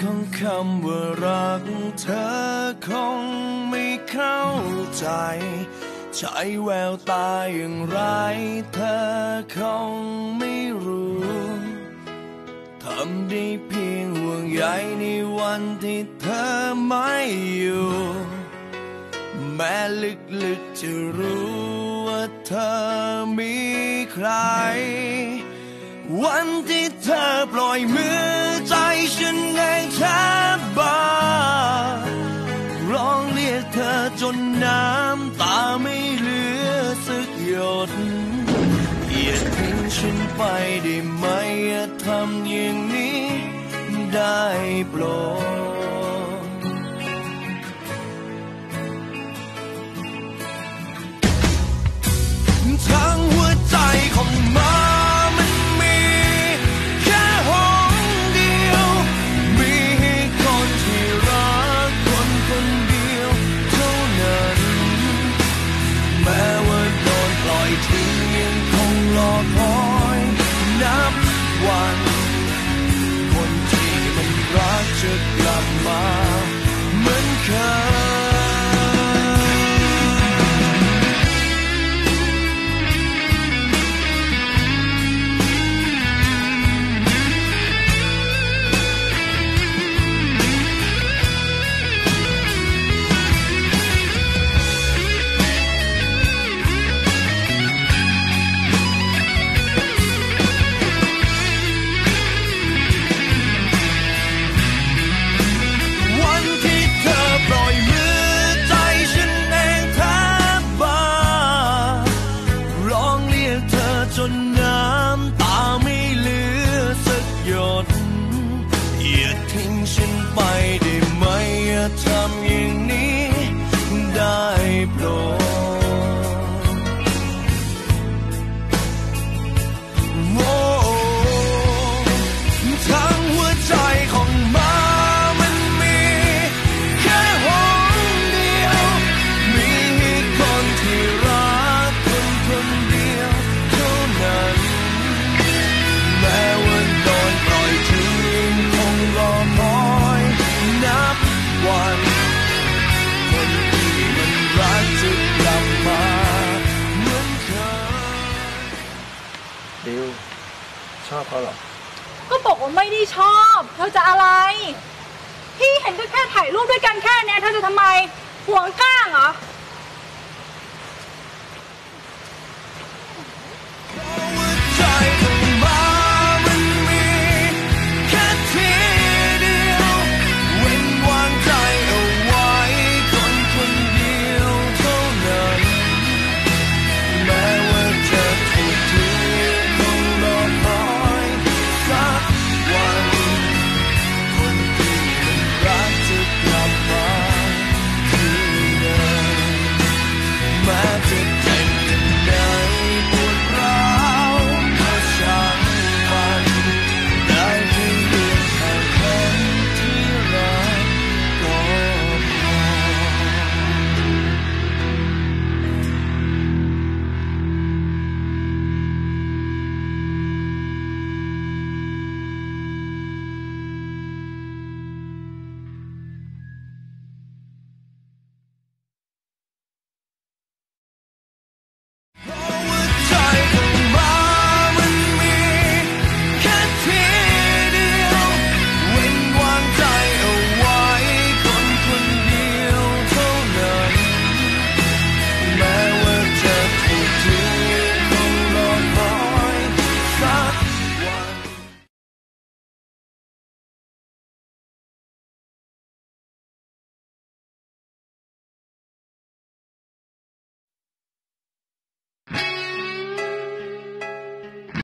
ของคำว่ารักเธอคงไม่เข้าใจใช้แววตาอย่างไรเธอคงไม่รู้ทำได้เพียงห่วงใยในวันที่เธอไม่อยู่แม้ลึกๆจะรู้ว่าเธอมีใครวันที่เธอปล่อยมือใจฉันเองแทบบ้าร้องเรียกเธอจนน้ำตาไม่เหลือสักหยดอย่าทิ้งฉันไปได้ไหมอย่าทำอย่างนี้ได้โปรดทั้งหัวใจของมันมีแค่ห้องเดียวมีให้คนที่รักคนเดียวเท่านั้นแม้ว่าโดนปล่อยทิ้งยังคงรอคอยนับวันคนที่มันรักจะกลับมาเหมือนเคยจนน้ำตาไม่เหลือสักหยดอย่าทิ้งฉันไปได้ไหมอย่าทำอย่างนี้ได้โปรดทั้งหัวใจของมันมีแค่ห้องเดียวมีให้คนที่รักคนเดียวแม้ว่าโดนปล่อยทิ้งยังคงรอคอยนับวันคนที่มันรักจะกลับมาเหมือนเคยดิวชอบเขาหรอก็บอกว่าไม่ได้ชอบเธอจะอะไรพี่เห็นก็แค่ถ่ายรูปด้วยกันแค่นี้เธอจะทำไมห่วงก้างเหรอ